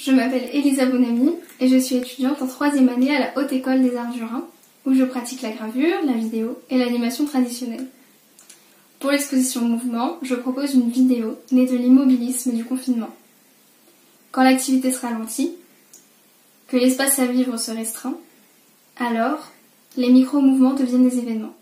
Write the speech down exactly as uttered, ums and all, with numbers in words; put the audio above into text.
je m'appelle Elisa Bonamy et je suis étudiante en troisième année à la Haute École des Arts du Rhin, où je pratique la gravure, la vidéo et l'animation traditionnelle. Pour l'exposition Mouvement, je propose une vidéo née de l'immobilisme du confinement. Quand l'activité se ralentit, que l'espace à vivre se restreint, alors les micro-mouvements deviennent des événements.